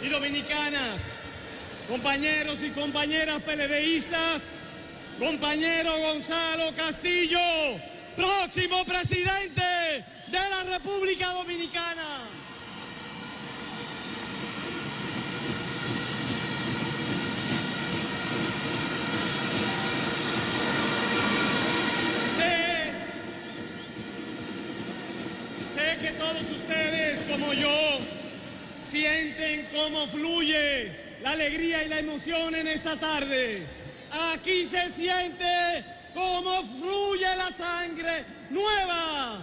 dominicanas, compañeros y compañeras PLDistas, compañero Gonzalo Castillo, próximo presidente de la República Dominicana. Sé que todos ustedes, como yo, sienten cómo fluye la alegría y la emoción en esta tarde. Aquí se siente cómo fluye la sangre nueva.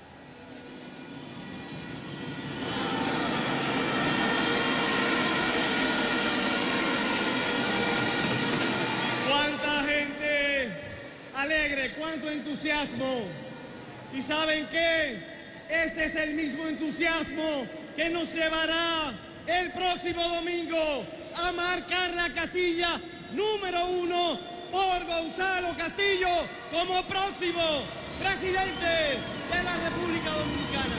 Cuánta gente alegre, cuánto entusiasmo. ¿Y saben qué? Este es el mismo entusiasmo que nos llevará el próximo domingo a marcar la casilla número 1 por Gonzalo Castillo como próximo presidente de la República Dominicana.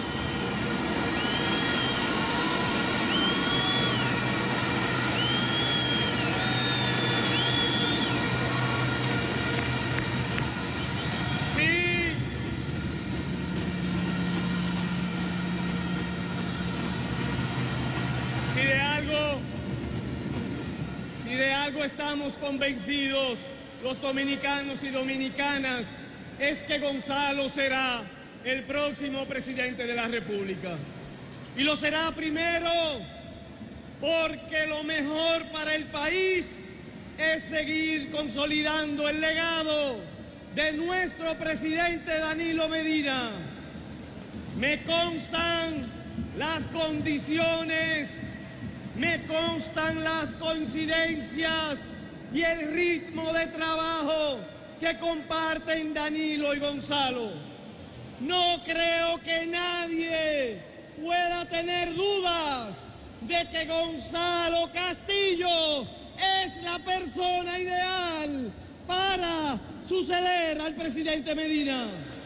Si de algo estamos convencidos los dominicanos y dominicanas, es que Gonzalo será el próximo presidente de la República. Y lo será primero porque lo mejor para el país es seguir consolidando el legado de nuestro presidente Danilo Medina. Me constan las condiciones, me constan las coincidencias y el ritmo de trabajo que comparten Danilo y Gonzalo. No creo que nadie pueda tener dudas de que Gonzalo Castillo es la persona ideal para suceder al presidente Medina.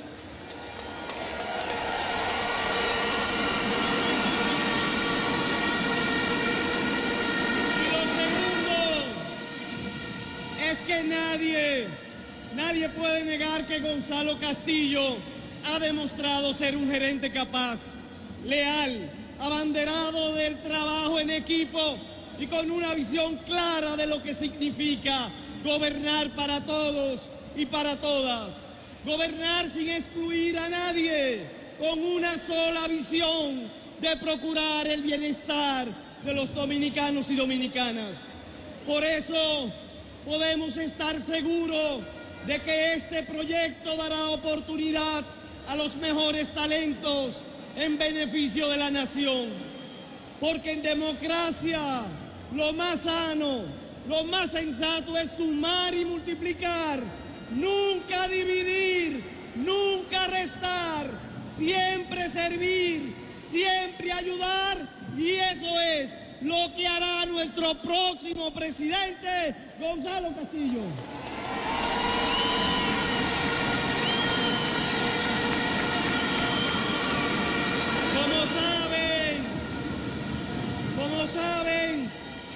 Es que nadie puede negar que Gonzalo Castillo ha demostrado ser un gerente capaz, leal, abanderado del trabajo en equipo y con una visión clara de lo que significa gobernar para todos y para todas. Gobernar sin excluir a nadie, con una sola visión de procurar el bienestar de los dominicanos y dominicanas. Por eso podemos estar seguros de que este proyecto dará oportunidad a los mejores talentos en beneficio de la nación. Porque en democracia lo más sano, lo más sensato es sumar y multiplicar, nunca dividir, nunca restar, siempre servir, siempre ayudar, y eso es lo que hará nuestro próximo presidente, Gonzalo Castillo. Como saben,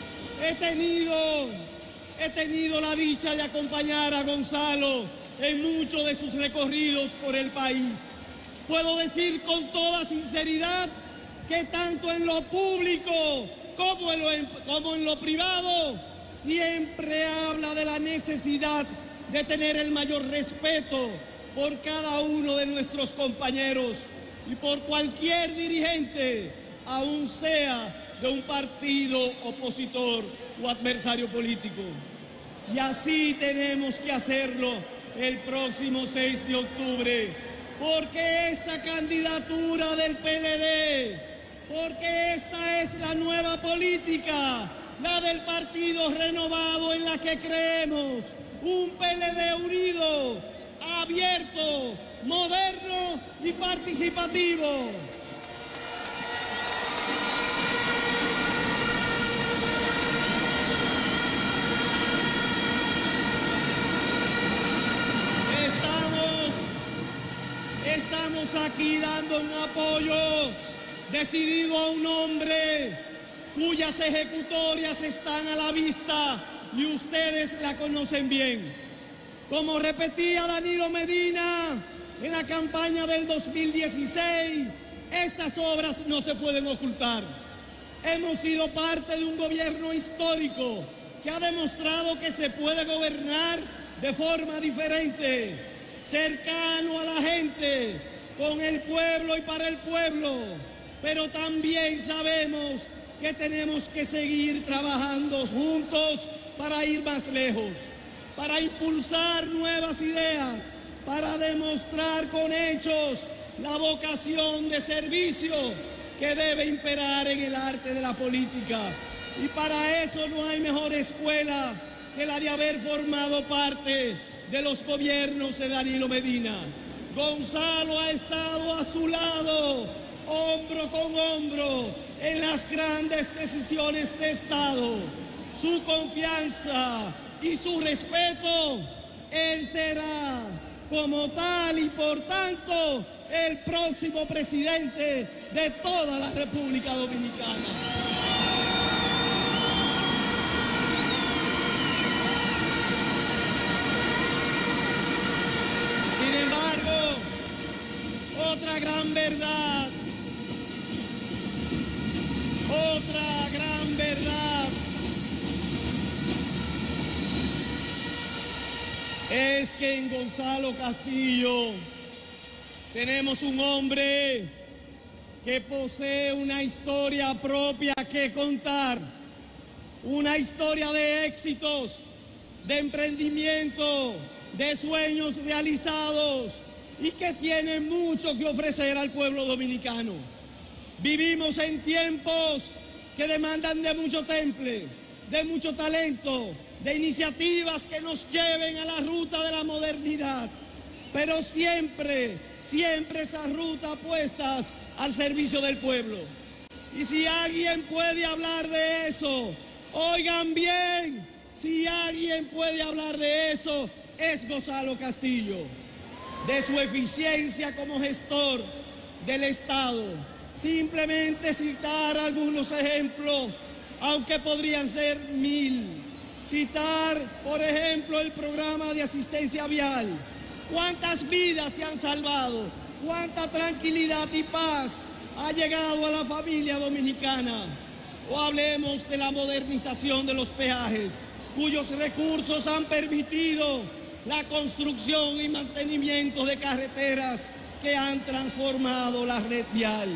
he tenido la dicha de acompañar a Gonzalo en muchos de sus recorridos por el país. Puedo decir con toda sinceridad que tanto en lo público como en lo privado, siempre habla de la necesidad de tener el mayor respeto por cada uno de nuestros compañeros y por cualquier dirigente, aun sea de un partido opositor o adversario político. Y así tenemos que hacerlo el próximo 6 de octubre, porque esta candidatura del PLD, porque esta es la nueva política, la del Partido Renovado en la que creemos, un PLD unido, abierto, moderno y participativo. Estamos aquí dando un apoyo decidido a un hombre cuyas ejecutorias están a la vista y ustedes la conocen bien. Como repetía Danilo Medina en la campaña del 2016, estas obras no se pueden ocultar. Hemos sido parte de un gobierno histórico que ha demostrado que se puede gobernar de forma diferente, cercano a la gente, con el pueblo y para el pueblo. Pero también sabemos que tenemos que seguir trabajando juntos para ir más lejos, para impulsar nuevas ideas, para demostrar con hechos la vocación de servicio que debe imperar en el arte de la política. Y para eso no hay mejor escuela que la de haber formado parte de los gobiernos de Danilo Medina. Gonzalo ha estado a su lado, hombro con hombro, en las grandes decisiones de Estado. Su confianza y su respeto, él será como tal y por tanto el próximo presidente de toda la República Dominicana. Sin embargo, otra gran verdad es que en Gonzalo Castillo tenemos un hombre que posee una historia propia que contar, una historia de éxitos, de emprendimiento, de sueños realizados y que tiene mucho que ofrecer al pueblo dominicano. Vivimos en tiempos que demandan de mucho temple, de mucho talento, de iniciativas que nos lleven a la ruta de la modernidad, pero siempre esas rutas puestas al servicio del pueblo. Y si alguien puede hablar de eso, oigan bien, si alguien puede hablar de eso, es Gonzalo Castillo, de su eficiencia como gestor del Estado. Simplemente citar algunos ejemplos, aunque podrían ser 1000. Citar, por ejemplo, el programa de asistencia vial. ¿Cuántas vidas se han salvado? ¿Cuánta tranquilidad y paz ha llegado a la familia dominicana? O hablemos de la modernización de los peajes, cuyos recursos han permitido la construcción y mantenimiento de carreteras que han transformado la red vial.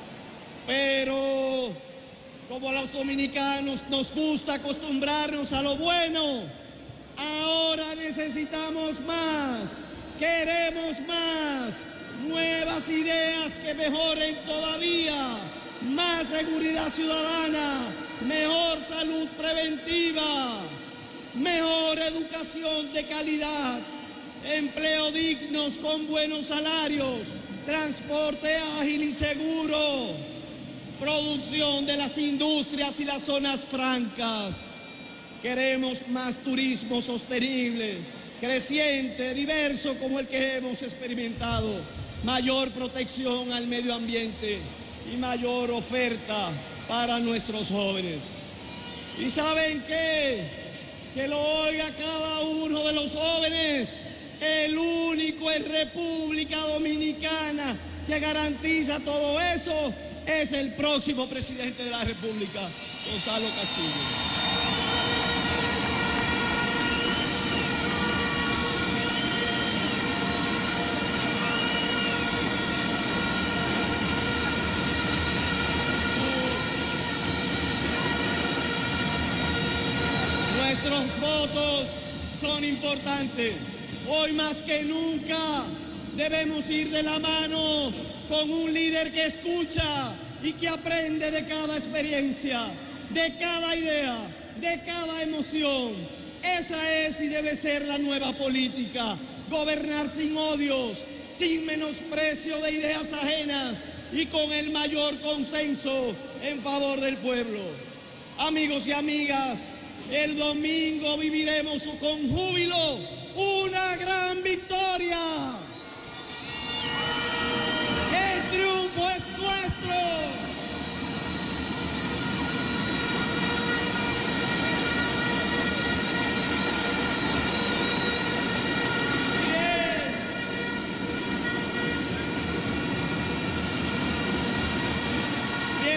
Pero como a los dominicanos nos gusta acostumbrarnos a lo bueno, ahora necesitamos más, queremos más, nuevas ideas que mejoren todavía, más seguridad ciudadana, mejor salud preventiva, mejor educación de calidad, empleo dignos con buenos salarios, transporte ágil y seguro, producción de las industrias y las zonas francas. Queremos más turismo sostenible, creciente, diverso como el que hemos experimentado, mayor protección al medio ambiente y mayor oferta para nuestros jóvenes. ¿Y saben qué? Que lo oiga cada uno de los jóvenes, el único en República Dominicana que garantiza todo eso es el próximo presidente de la República, Gonzalo Castillo. Nuestros votos son importantes. Hoy más que nunca debemos ir de la mano con un líder que escucha y que aprende de cada experiencia, de cada idea, de cada emoción. Esa es y debe ser la nueva política. Gobernar sin odios, sin menosprecio de ideas ajenas y con el mayor consenso en favor del pueblo. Amigos y amigas, el domingo viviremos con júbilo una gran victoria. El triunfo es nuestro.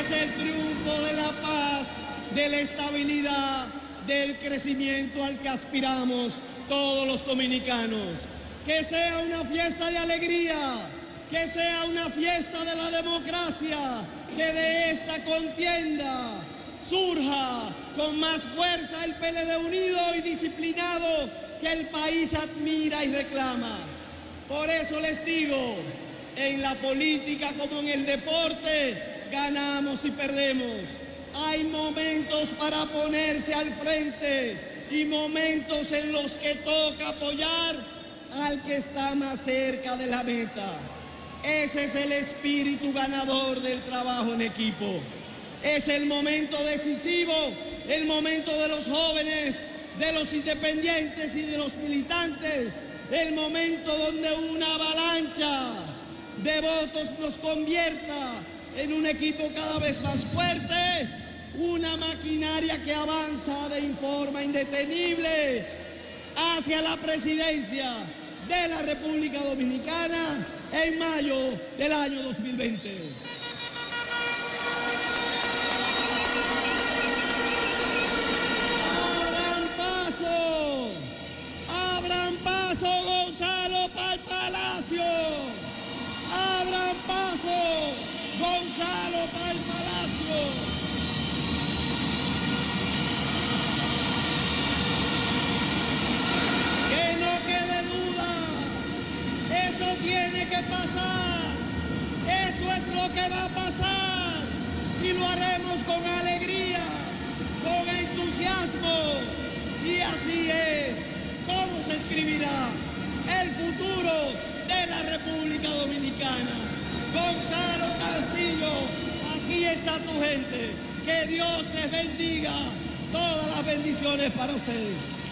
es el triunfo de la paz, de la estabilidad, del crecimiento al que aspiramos todos los dominicanos. Que sea una fiesta de alegría, que sea una fiesta de la democracia, que de esta contienda surja con más fuerza el PLD unido y disciplinado que el país admira y reclama. Por eso les digo, en la política como en el deporte, ganamos y perdemos. Hay momentos para ponerse al frente y momentos en los que toca apoyar al que está más cerca de la meta. Ese es el espíritu ganador del trabajo en equipo. Es el momento decisivo, el momento de los jóvenes, de los independientes y de los militantes, el momento donde una avalancha de votos nos convierta en un equipo cada vez más fuerte, una maquinaria que avanza de forma indetenible hacia la presidencia de la República Dominicana en mayo del año 2020. ¡Abran paso, Gonzalo, para el Palacio! ¡Abran paso, Gonzalo, para el Palacio! Que no quede duda, eso tiene que pasar, eso es lo que va a pasar y lo haremos con alegría, con entusiasmo, y así es como se escribirá el futuro de la República Dominicana. Gonzalo Castillo, aquí está tu gente, que Dios les bendiga, todas las bendiciones para ustedes.